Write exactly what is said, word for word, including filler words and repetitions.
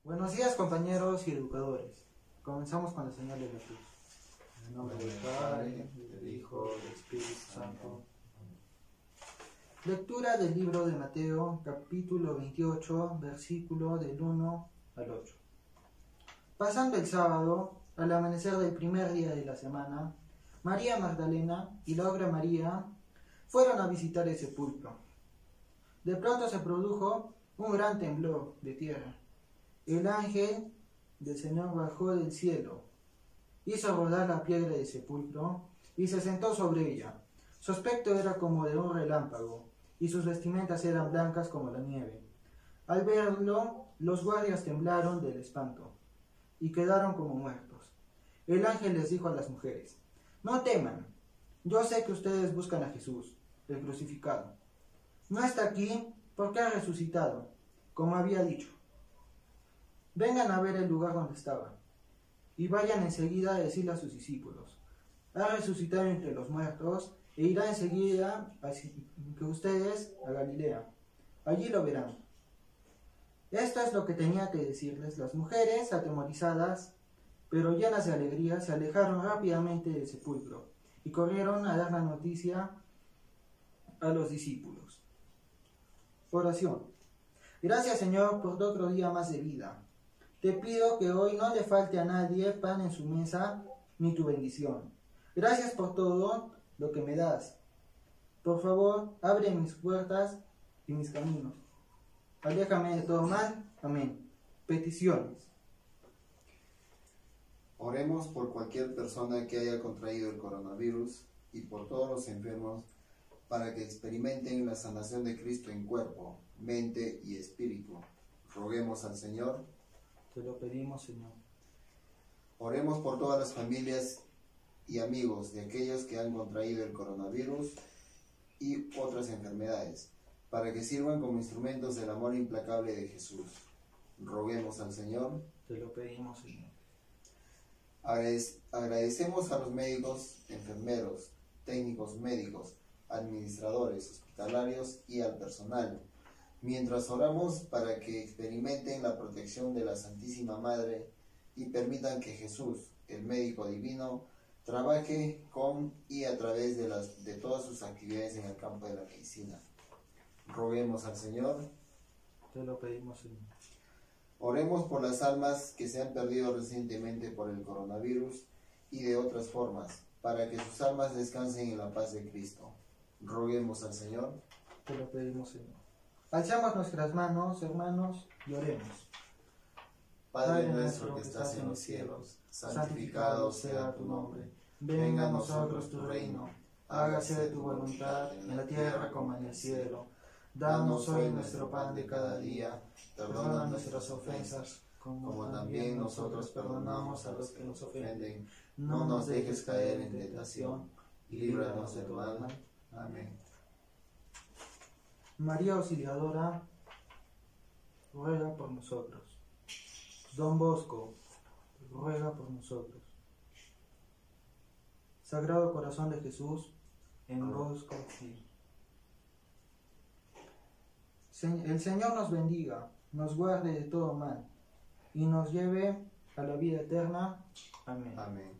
Buenos días, compañeros y educadores. Comenzamos con la señal de la cruz. En el nombre del Padre, del Hijo, del Espíritu Santo. Lectura del libro de Mateo, capítulo veintiocho, versículo del uno al ocho. Pasando el sábado, al amanecer del primer día de la semana, María Magdalena y la otra María fueron a visitar el sepulcro. De pronto se produjo un gran temblor de tierra. El ángel del Señor bajó del cielo, hizo rodar la piedra del sepulcro y se sentó sobre ella. Su aspecto era como de un relámpago, y sus vestimentas eran blancas como la nieve. Al verlo, los guardias temblaron del espanto y quedaron como muertos. El ángel les dijo a las mujeres: «No teman, yo sé que ustedes buscan a Jesús, el crucificado. No está aquí porque ha resucitado, como había dicho. Vengan a ver el lugar donde estaba, y vayan enseguida a decirle a sus discípulos: ha resucitado entre los muertos, e irá enseguida que ustedes a Galilea. Allí lo verán». Esto es lo que tenía que decirles. Las mujeres, atemorizadas, pero llenas de alegría, se alejaron rápidamente del sepulcro, y corrieron a dar la noticia a los discípulos. Oración. Gracias, Señor, por otro día más de vida. Te pido que hoy no le falte a nadie pan en su mesa, ni tu bendición. Gracias por todo lo que me das. Por favor, abre mis puertas y mis caminos. Aléjame de todo mal. Amén. Peticiones. Oremos por cualquier persona que haya contraído el coronavirus y por todos los enfermos, para que experimenten la sanación de Cristo en cuerpo, mente y espíritu. Roguemos al Señor. Te lo pedimos, Señor. Oremos por todas las familias y amigos de aquellos que han contraído el coronavirus y otras enfermedades, para que sirvan como instrumentos del amor implacable de Jesús. Roguemos al Señor. Te lo pedimos, Señor. Agradecemos a los médicos, enfermeros, técnicos médicos, administradores hospitalarios y al personal, mientras oramos para que experimenten la protección de la Santísima Madre y permitan que Jesús, el médico divino, trabaje con y a través de, las, de todas sus actividades en el campo de la medicina. Roguemos al Señor. Te lo pedimos, Señor. Oremos por las almas que se han perdido recientemente por el coronavirus y de otras formas, para que sus almas descansen en la paz de Cristo. Roguemos al Señor. Te lo pedimos, Señor. Alzamos nuestras manos, hermanos, y oremos. Padre nuestro que estás en los cielos, santificado sea tu nombre. Venga a nosotros tu reino. Hágase tu voluntad en la tierra como en el cielo. Danos hoy nuestro pan de cada día. Perdona nuestras ofensas, como también nosotros perdonamos a los que nos ofenden. No nos dejes caer en tentación, y líbranos del mal. Amén. María Auxiliadora, ruega por nosotros. Don Bosco, ruega por nosotros. Sagrado Corazón de Jesús, en vos confío. El Señor nos bendiga, nos guarde de todo mal, y nos lleve a la vida eterna. Amén. Amén.